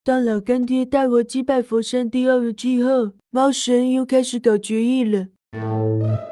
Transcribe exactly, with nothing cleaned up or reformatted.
当老干爹带我击败佛山第二个之后，猫神又开始搞决议了。